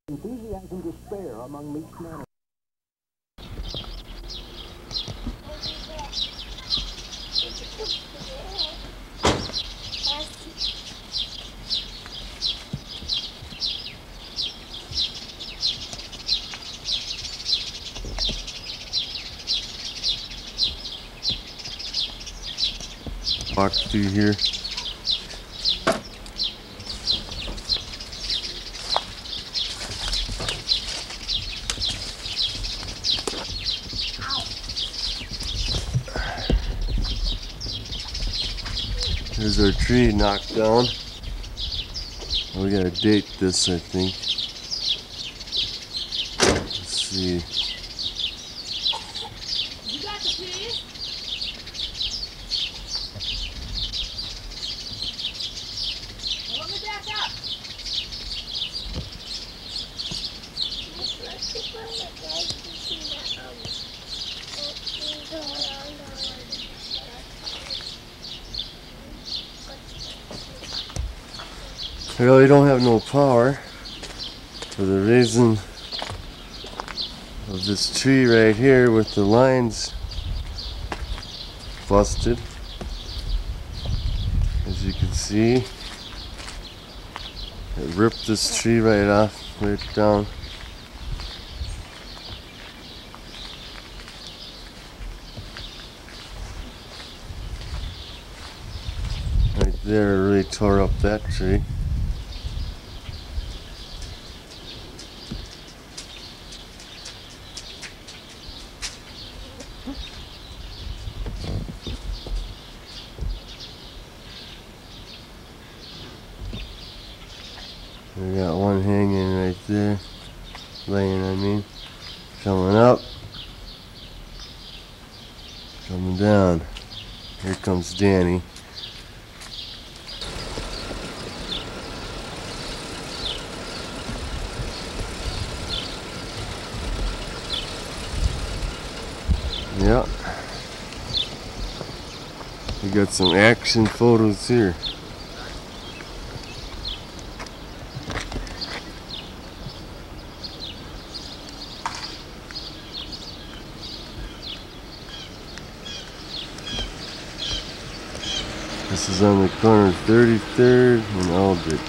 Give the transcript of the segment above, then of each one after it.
Enthusiasm to spare among meat managers. Walk through here. There's our tree knocked down. We gotta date this, I think. Let's see. You got the keys? Well, let me back up. I really don't have no power for the reason of this tree right here with the lines busted. As you can see, it ripped this tree right off, right down. Right there, it really tore up that tree. We got one hanging right there, laying, I mean, coming up, coming down. Here comes Danny. Yep. We got some action photos here. This is on the corner of 33rd and Aldrich.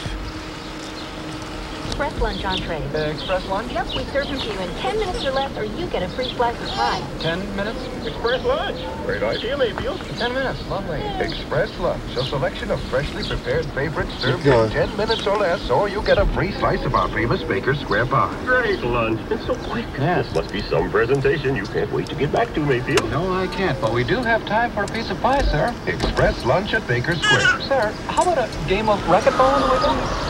Express lunch entree. Express lunch? Yep, we serve them to you in 10 minutes or less, or you get a free slice of pie. 10 minutes? Express lunch. Great idea, Mayfield. 10 minutes, lovely. Express Lunch, a selection of freshly prepared favorites served Keep going. in 10 minutes or less, or you get a free slice of our famous baker's square pie. Great lunch. It's so quick. Yes. This must be some presentation you can't wait to get back to, Mayfield. No, I can't, but we do have time for a piece of pie, sir. Express Lunch at Baker's Square. Sir, how about a game of racquetball on the way down?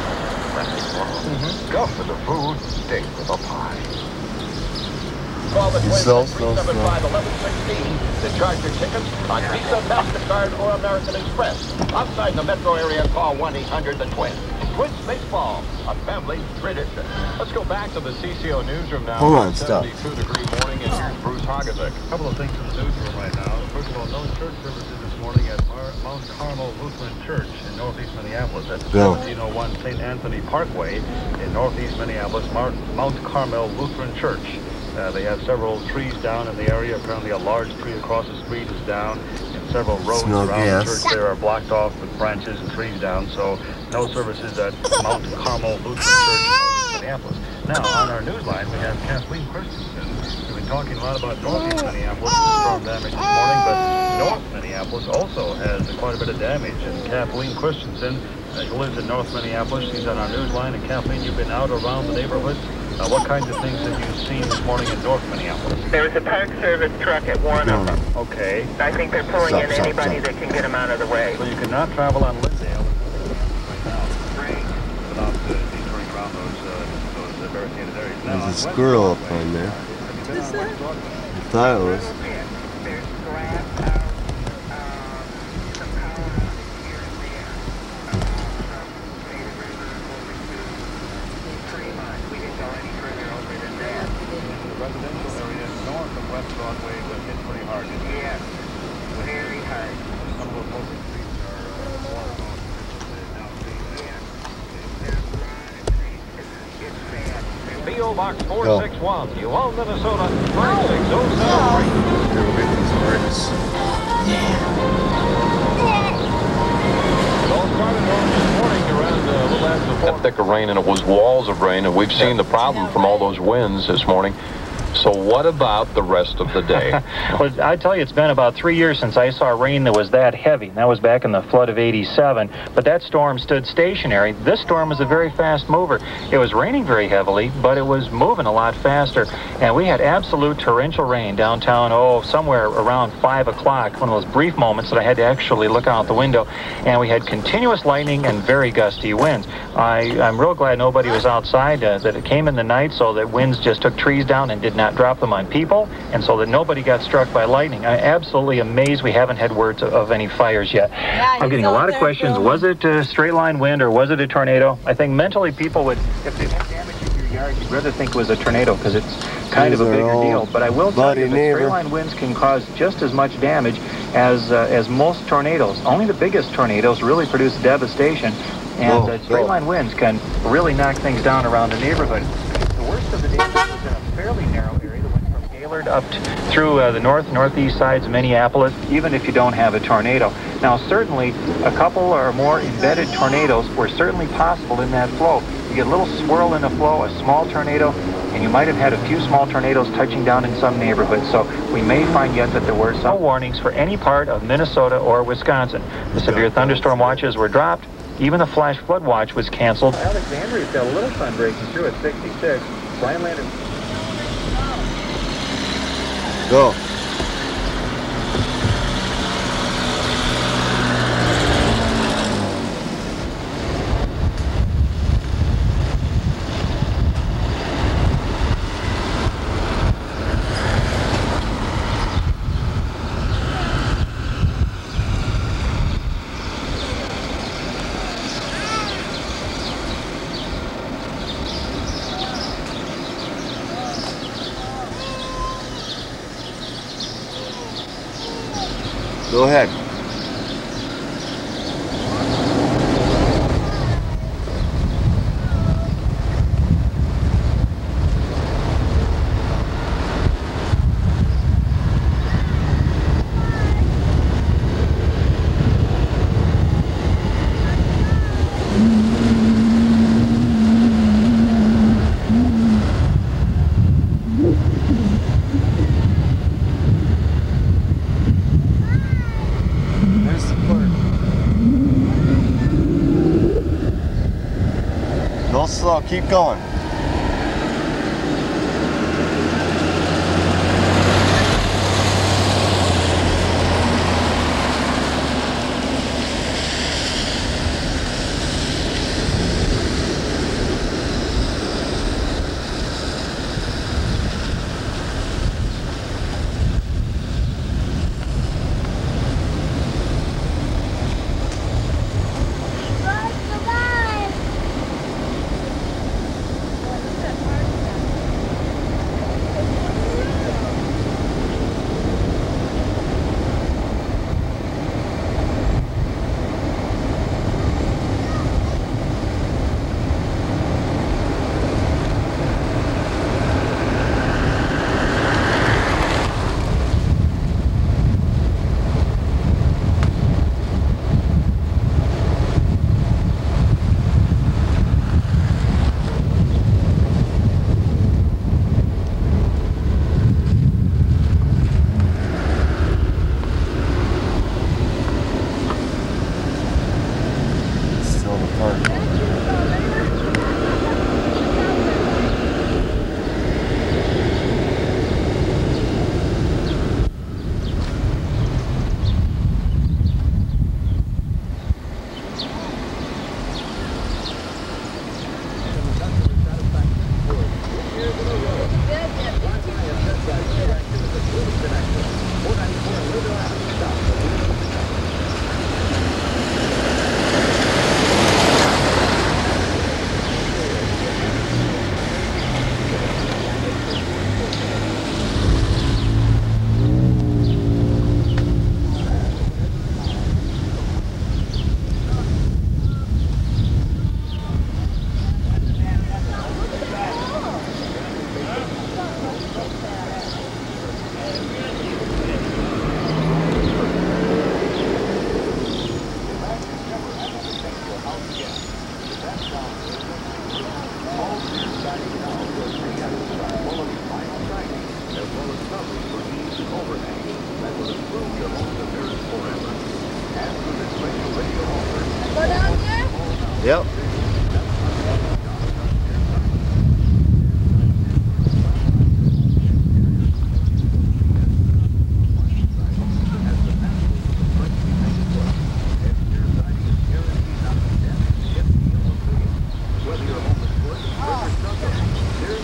Go for the food, stay for the pie. Call the twins So, at 375-1116 to charge your tickets on Visa, MasterCard, or American Express. Outside the metro area, call 1-800-TWIN. Twins Baseball, a family tradition. Let's go back to the CCO newsroom now. Hold on, stop. 72-degree morning in Bruce Hoggazik. A couple of things in the newsroom right now. First of all, no church services this morning at Mount Carmel Lutheran Church in northeast Minneapolis. That's Go. 1701 St. Anthony Parkway in northeast Minneapolis, Mount Carmel Lutheran Church. They have several trees down in the area. Apparently a large tree across the street is down, and several roads Smell around gas. the church there are blocked off with branches and trees down, so no services at Mount Carmel Lutheran Church in northeast Minneapolis. Now, on our newsline, we have Kathleen Christensen. We've been talking a lot about northeast Minneapolis, the storm damage this morning, but North Minneapolis also has quite a bit of damage. And Kathleen Christensen, who lives in North Minneapolis, she's on our newsline. And Kathleen, you've been out around the neighborhood. What kinds of things have you seen this morning in North Minneapolis? There was a Park Service truck at one of them. Okay. I think they're pulling Stop, in stop, anybody stop. that can get them out of the way. So you cannot travel on Lindale right now without detouring around those barricaded areas. Now, There's a on West squirrel up Broadway, on there. have you been on West Broadway? I thought it was. There's glass out, some power here and there. From State River over to Fremont. We didn't go any further over than that. The residential area north of West Broadway was hit pretty hard. Yes, very hard. Some of those local streets are water going now. There's a lot of trees. It's sad. P.O. Box 461, Uvalde, Minnesota 56073. Here, we'll get these bricks. A thicker rain, and it was walls of rain, and we've seen the problem from all those winds this morning. So what about the rest of the day? Well, I tell you, it's been about 3 years since I saw rain that was that heavy. That was back in the flood of '87. But that storm stood stationary. This storm was a very fast mover. It was raining very heavily, but it was moving a lot faster. And we had absolute torrential rain downtown, somewhere around 5 o'clock, one of those brief moments that I had to actually look out the window. And we had continuous lightning and very gusty winds. I'm real glad nobody was outside, that it came in the night so that winds just took trees down and did not drop them on people, and so that nobody got struck by lightning. I'm absolutely amazed we haven't had words of any fires yet. Yeah, I'm getting a lot of questions. Was it a straight line wind or was it a tornado? I think mentally people would, if they had damage in your yard, you'd rather think it was a tornado because it's kind of a bigger deal. But I will tell you that straight line winds can cause just as much damage as most tornadoes. Only the biggest tornadoes really produce devastation, and straight line winds can really knock things down around the neighborhood. The worst of the damage was in a fairly narrow area that went from Gaylord up through the northeast sides of Minneapolis, even if you don't have a tornado. Now, certainly, a couple or more embedded tornadoes were certainly possible in that flow. You get a little swirl in the flow, a small tornado, and you might have had a few small tornadoes touching down in some neighborhoods. So we may find yet that there were some warnings for any part of Minnesota or Wisconsin. The severe thunderstorm watches were dropped. Even the flash flood watch was canceled. Alexandria's got a little sun breaking through at 66. Brian landed. Go. Go ahead. Go slow, keep going.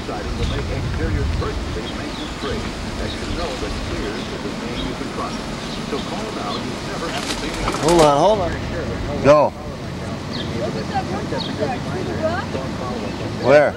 deciding to make exterior purchases maintenance free, as you know that Sears is a name you can trust. So call now, you never have to pay again. Hold on. Go. Where?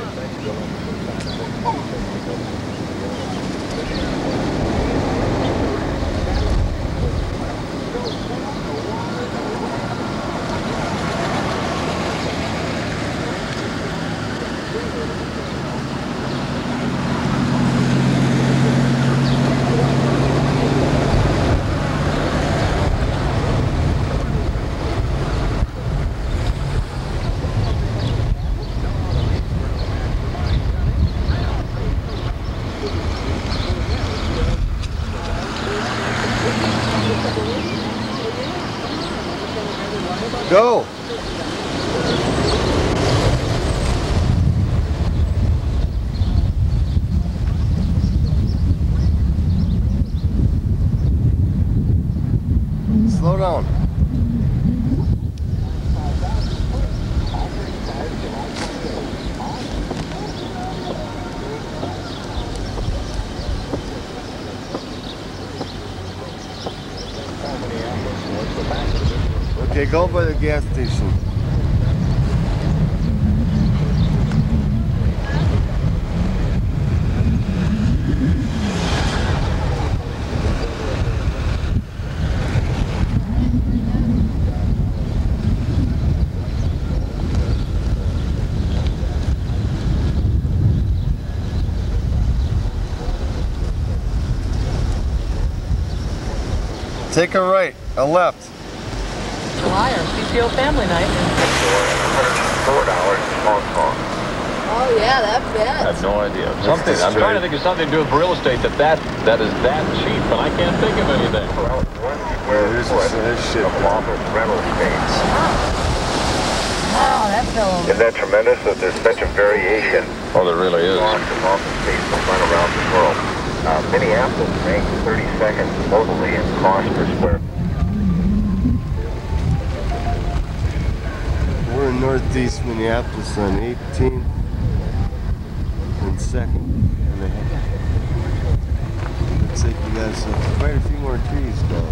Go! Slow down. Okay, go by the gas station. Take a right, a left. Liar, CPO family night. $4 Hong Kong. Oh yeah, that I bet. have no idea. Something. I'm trying to think of something to do with real estate that is that cheap, but I can't think of anything. Well, 1 square foot of office rental space. Wow, that fell over. Isn't that tremendous that there's such a variation? Oh, there really is. Of office space from run around the world. Minneapolis ranks 32nd locally in cost per square. We're in northeast Minneapolis on 18th and 2nd. Looks like we got quite a few more trees down.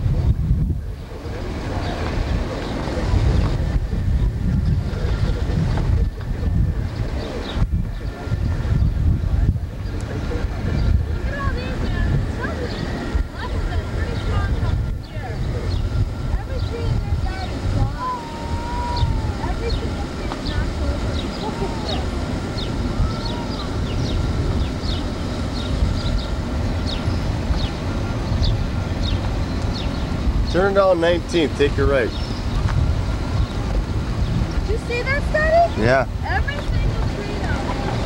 Turn down 19th, take your right. Did you see that, Scotty? Yeah. Every single tree down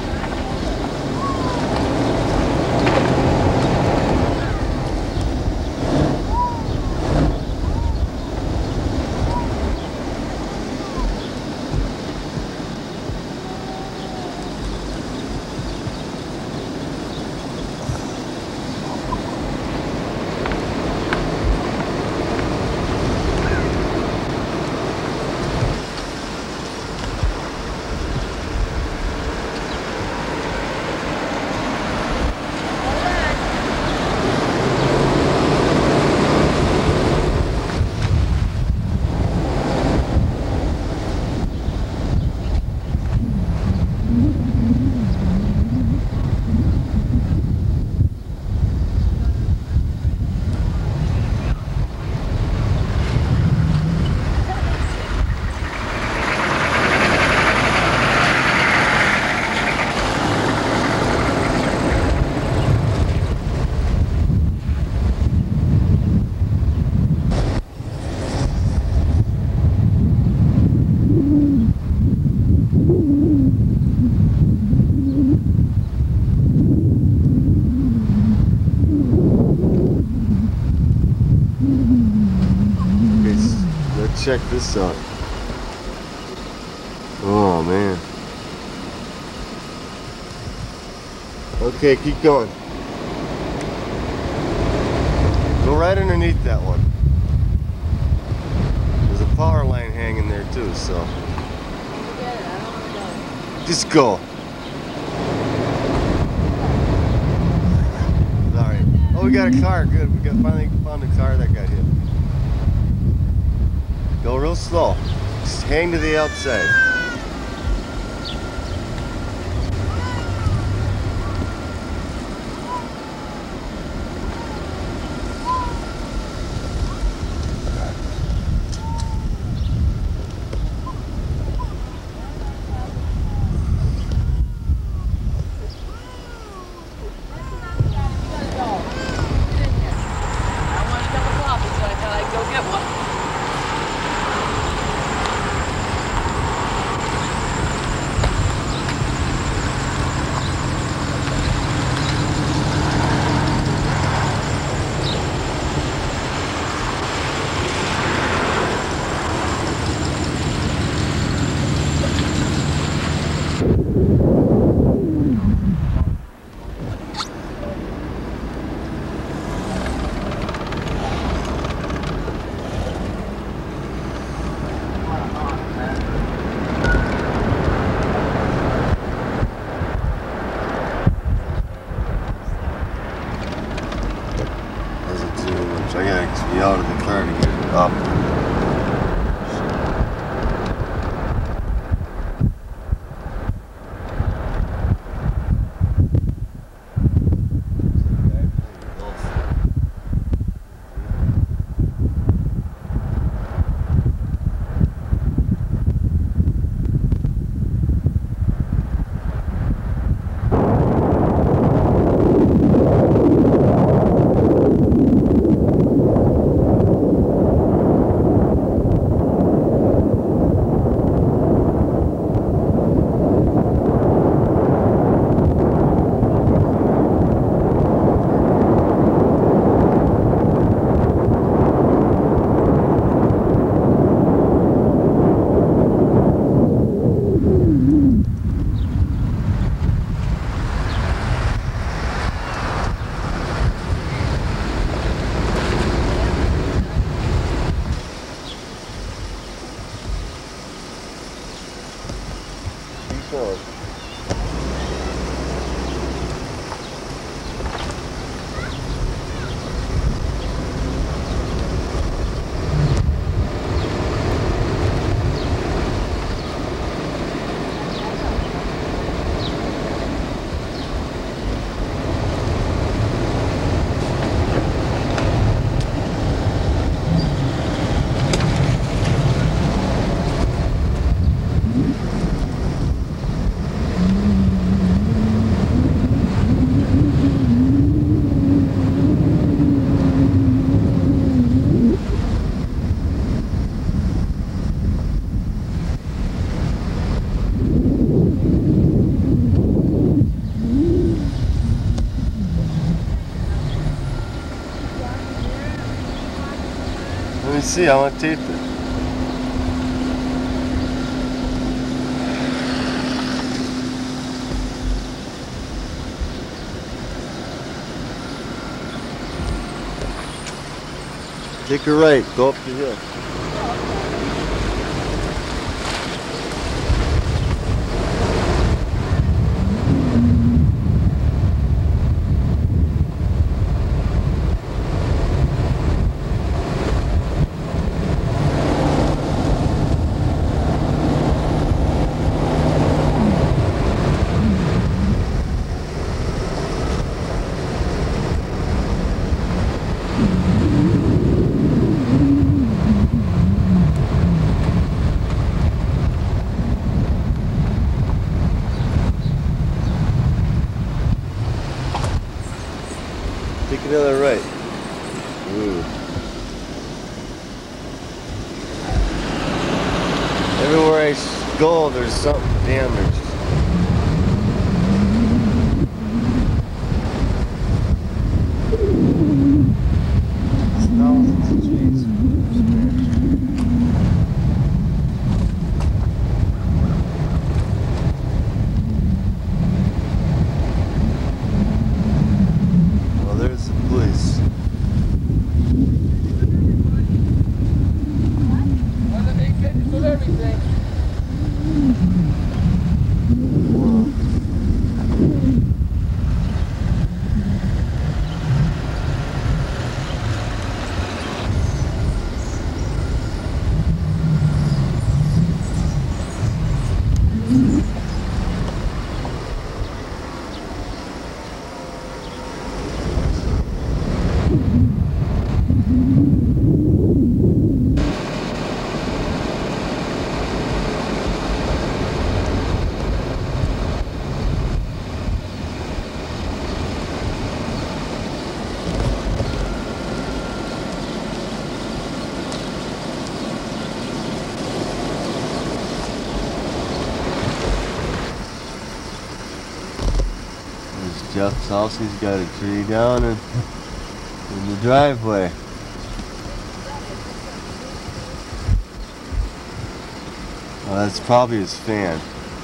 Check this out. Oh man. Okay, keep going. Go right underneath that one. There's a power line hanging there too, so. Forget it, I don't want to go. Just go. Oh, we got a car. Good. We finally found a car that got hit. Go real slow. Just hang to the outside. I gotta be out of the car to get it up. Let me see, I want to tape it. Take a right, go up the hill. Take another right. Ooh. Everywhere I go, there's something damaged. Thousands of trees. There's the police. Well, they take pictures of everything. There's Jeff's house. He's got a tree down in the driveway. Oh, that's probably his fan.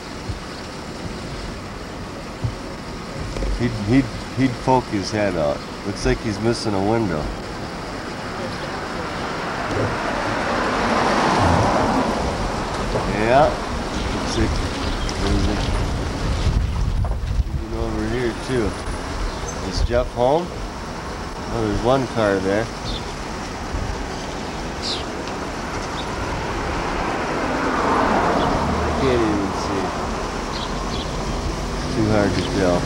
He'd poke his head out. Looks like he's missing a window. Yeah. Looks like there's even over here too. Is Jeff home? Oh, there's one car there. Can't even see. It's too hard to tell.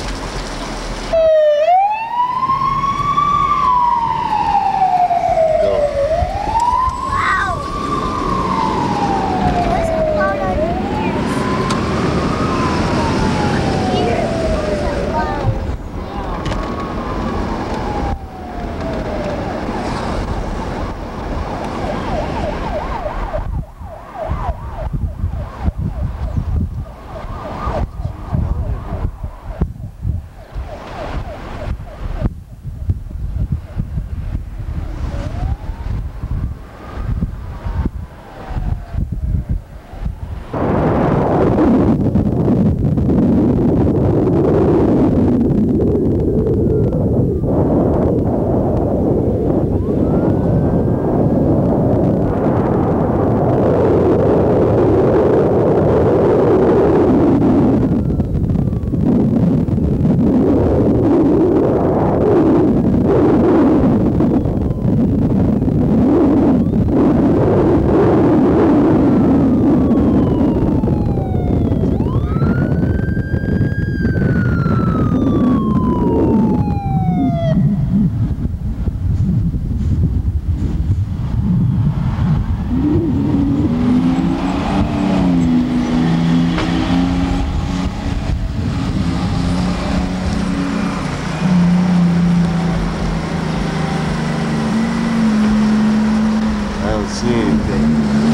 See anything.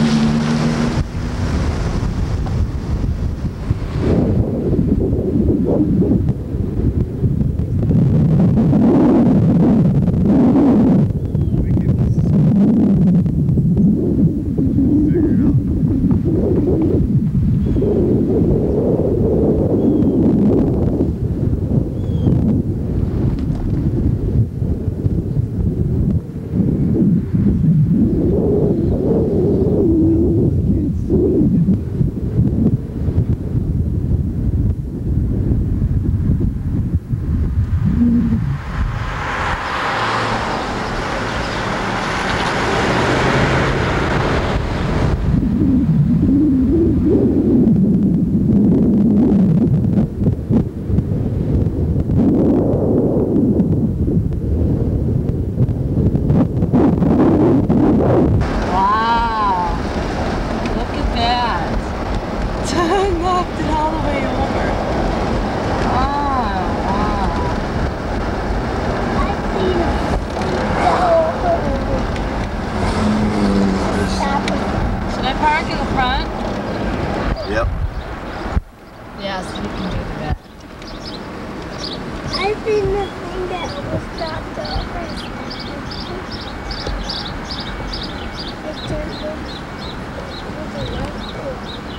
Knocked it all the way over. Should I park in the front? Yep. Yes, you can do that. I've seen the thing that was stopped over. It turned into a light bulb.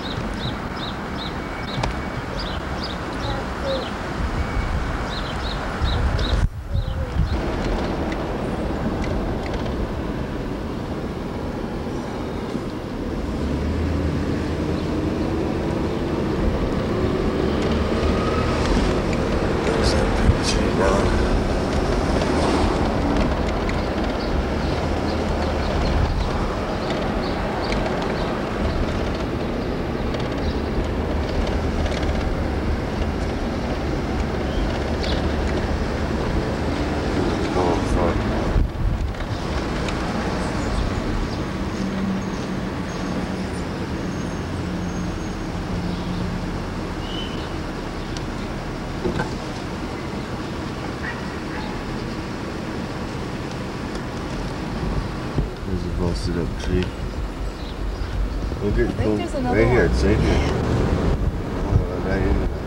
There's a busted up tree. Look at I think there's another right here, one. it's right here. Oh, right in